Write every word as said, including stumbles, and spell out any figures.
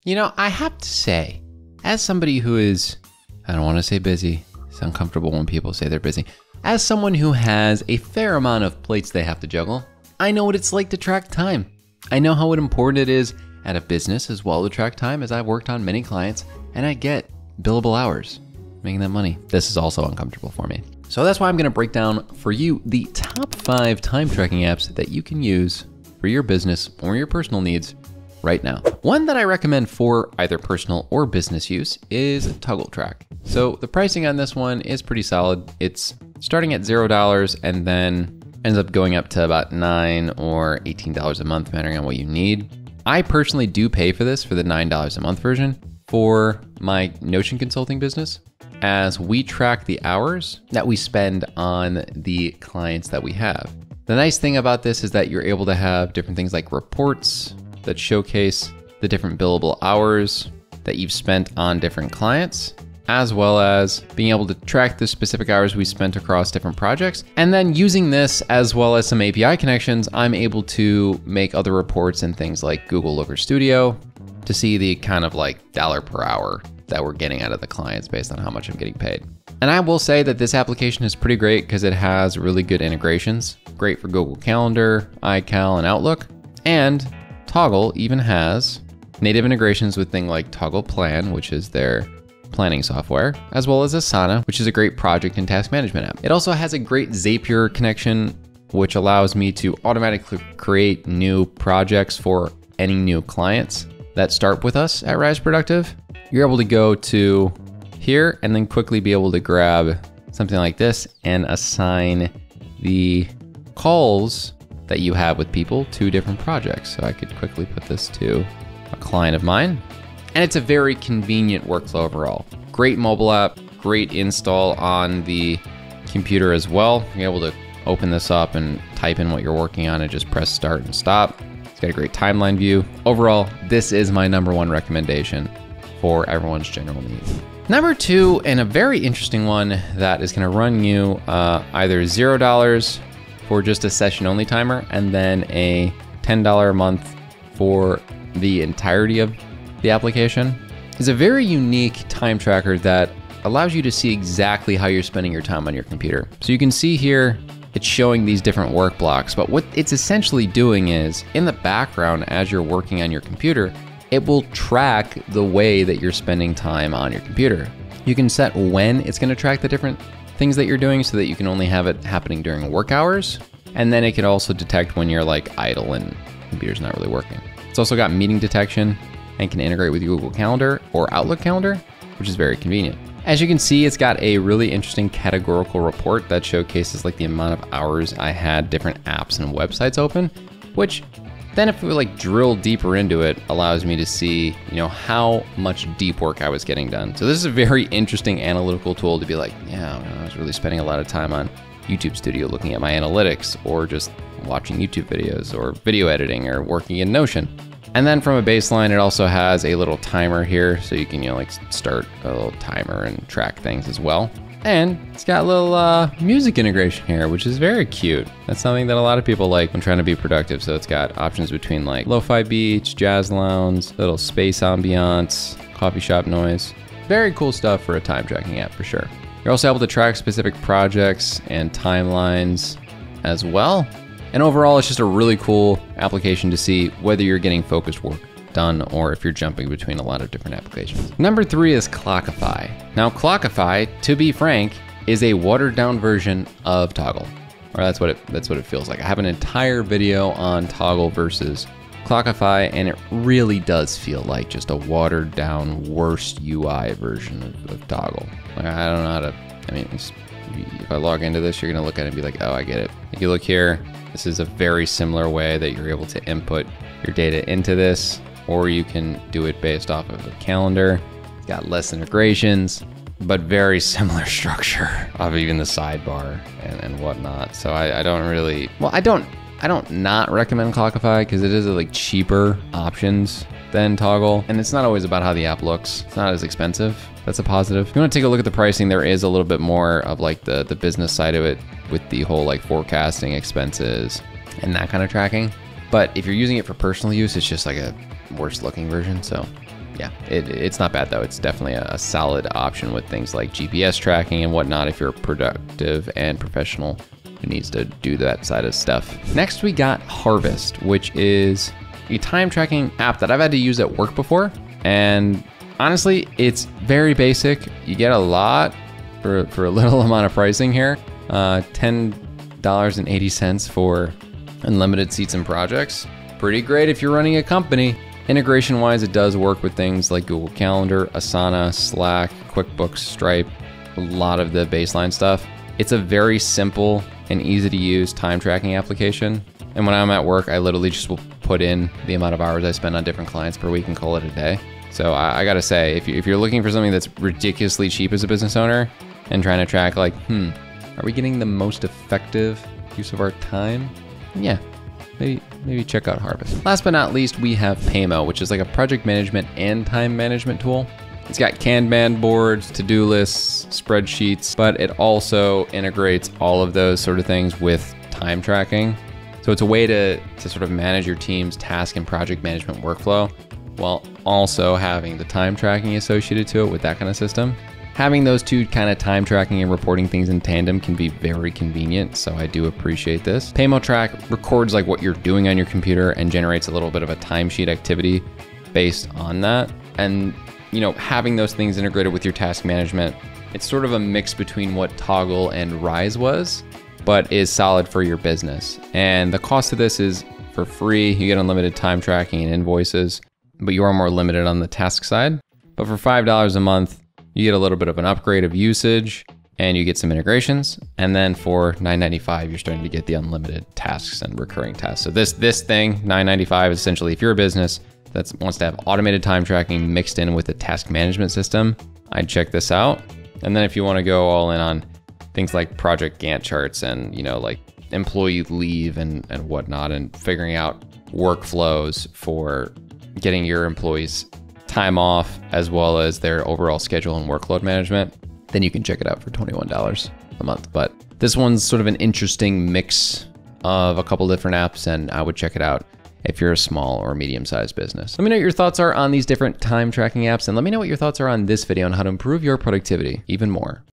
You know, I have to say, as somebody who is, I don't want to say busy, it's uncomfortable when people say they're busy. As someone who has a fair amount of plates they have to juggle, I know what it's like to track time. I know how important it is at a business as well to track time, as I've worked on many clients and I get billable hours, making that money. This is also uncomfortable for me. So that's why I'm gonna break down for you the top five time tracking apps that you can use for your business or your personal needs right now. One that I recommend for either personal or business use is Toggl Track. So the pricing on this one is pretty solid. It's starting at zero dollars and then ends up going up to about nine or eighteen dollars a month, depending on what you need. I personally do pay for this for the nine dollars a month version for my Notion consulting business, as we track the hours that we spend on the clients that we have. The nice thing about this is that you're able to have different things like reports that showcase the different billable hours that you've spent on different clients, as well as being able to track the specific hours we spent across different projects. And then using this, as well as some A P I connections, I'm able to make other reports in things like Google Looker Studio to see the kind of like dollar per hour that we're getting out of the clients based on how much I'm getting paid. And I will say that this application is pretty great because it has really good integrations. Great for Google Calendar, iCal, and Outlook. And Toggl even has native integrations with things like Toggl Plan, which is their planning software, as well as Asana, which is a great project and task management app. It also has a great Zapier connection, which allows me to automatically create new projects for any new clients that start with us at Rise Productive. You're able to go to here and then quickly be able to grab something like this and assign the calls that you have with people to different projects. So I could quickly put this to a client of mine. And it's a very convenient workflow overall. Great mobile app, great install on the computer as well. You're able to open this up and type in what you're working on and just press start and stop. It's got a great timeline view. Overall, this is my number one recommendation for everyone's general needs. Number two, and a very interesting one that is gonna run you uh, either zero dollars for just a session only timer and then a ten dollars a month for the entirety of the application, is a very unique time tracker that allows you to see exactly how you're spending your time on your computer. So you can see here, it's showing these different work blocks, but what it's essentially doing is in the background as you're working on your computer, it will track the way that you're spending time on your computer. You can set when it's gonna track the different things that you're doing so that you can only have it happening during work hours. And then it can also detect when you're like idle and the computer's not really working. It's also got meeting detection and can integrate with Google Calendar or Outlook Calendar, which is very convenient. As you can see, it's got a really interesting categorical report that showcases like the amount of hours I had different apps and websites open, which then if we like drill deeper into it, allows me to see, you know, how much deep work I was getting done. So this is a very interesting analytical tool to be like, yeah, I was really spending a lot of time on YouTube Studio looking at my analytics, or just watching YouTube videos, or video editing, or working in Notion. And then from a baseline, it also has a little timer here, so you can, you know, like start a little timer and track things as well. And it's got a little uh, music integration here, which is very cute. That's something that a lot of people like when trying to be productive. So it's got options between like lo-fi beats, jazz lounge, little space ambiance, coffee shop noise. Very cool stuff for a time tracking app for sure. You're also able to track specific projects and timelines as well. And overall, it's just a really cool application to see whether you're getting focused work done or if you're jumping between a lot of different applications. Number three is Clockify. Now, Clockify, to be frank, is a watered down version of Toggl, or that's what it that's what it feels like. I have an entire video on Toggl versus Clockify, and it really does feel like just a watered down, worst U I version of, of Toggl. Like, I don't know how to, I mean, it's, if I log into this, you're gonna look at it and be like, oh, I get it. If you look here, this is a very similar way that you're able to input your data into this, or you can do it based off of a calendar. It's got less integrations, but very similar structure of even the sidebar and, and whatnot. So I, I don't really, well, I don't, I don't not recommend Clockify because it is a, like cheaper options than Toggl. And it's not always about how the app looks. It's not as expensive. That's a positive. If you want to take a look at the pricing, there is a little bit more of like the, the business side of it with the whole like forecasting expenses and that kind of tracking. But if you're using it for personal use, it's just like a worse looking version. So yeah, it, it's not bad though. It's definitely a, a solid option with things like G P S tracking and whatnot if you're productive and professional who needs to do that side of stuff. Next, we got Harvest, which is a time tracking app that I've had to use at work before. And honestly, it's very basic. You get a lot for, for a little amount of pricing here. Uh, ten dollars and eighty cents for unlimited seats and projects. Pretty great if you're running a company. Integration wise, it does work with things like Google Calendar, Asana, Slack, QuickBooks, Stripe, a lot of the baseline stuff. It's a very simple and easy to use time tracking application. And when I'm at work, I literally just will put in the amount of hours I spend on different clients per week and call it a day. So I, I gotta say, if, you, if you're looking for something that's ridiculously cheap as a business owner and trying to track like, hmm, are we getting the most effective use of our time? Yeah. Maybe, maybe check out Harvest. Last but not least, we have Paymo, which is like a project management and time management tool. It's got Kanban boards, to-do lists, spreadsheets, but it also integrates all of those sort of things with time tracking. So it's a way to, to sort of manage your team's task and project management workflow while also having the time tracking associated to it with that kind of system. Having those two kind of time tracking and reporting things in tandem can be very convenient, so I do appreciate this. Paymo Track records like what you're doing on your computer and generates a little bit of a timesheet activity based on that. And you know, having those things integrated with your task management, it's sort of a mix between what Toggl and Rise was, but is solid for your business. And the cost of this is for free. You get unlimited time tracking and invoices, but you are more limited on the task side. But for five dollars a month, you get a little bit of an upgrade of usage and you get some integrations. And then for nine ninety-five, you're starting to get the unlimited tasks and recurring tasks. So this this thing, nine ninety-five, is essentially if you're a business that wants to have automated time tracking mixed in with a task management system, I'd check this out. And then if you want to go all in on things like project Gantt charts and, you know, like employee leave and, and whatnot, and figuring out workflows for getting your employees time off as well as their overall schedule and workload management, then you can check it out for twenty-one dollars a month. But this one's sort of an interesting mix of a couple different apps, and I would check it out if you're a small or medium-sized business. Let me know what your thoughts are on these different time tracking apps, and let me know what your thoughts are on this video on how to improve your productivity even more.